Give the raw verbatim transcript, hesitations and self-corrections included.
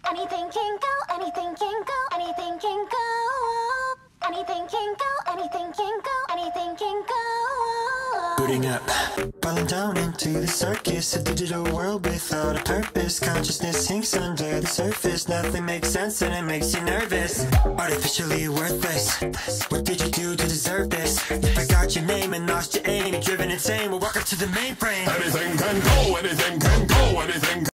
Anything can go, anything can go, anything can go. Anything can go, anything can go, anything can go. Booting up, falling down into the circus. A digital world without a purpose. Consciousness sinks under the surface. Nothing makes sense and it makes you nervous. Artificially worthless. What did you do to deserve this? Forgot your name and lost your aim. You're driven insane, well welcome to the mainframe. Anything can go, anything can go, anything can